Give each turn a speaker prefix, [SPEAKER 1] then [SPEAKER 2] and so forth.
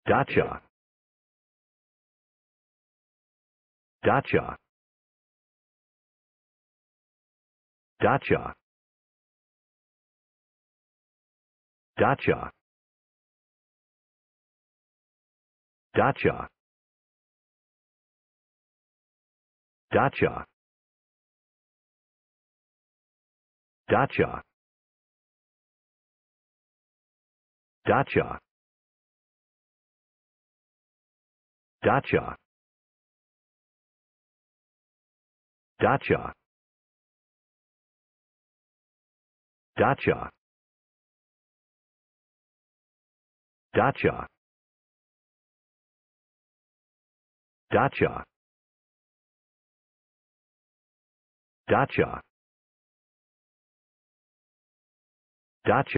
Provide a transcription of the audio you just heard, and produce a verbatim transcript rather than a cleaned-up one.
[SPEAKER 1] Dacha. Dacha. Dacha. Dacha. Dacha. Dacha. Dacha. Dacha. Dacha. Dacha. Dacha. Dacha. Dacha. Dacha. Dacha.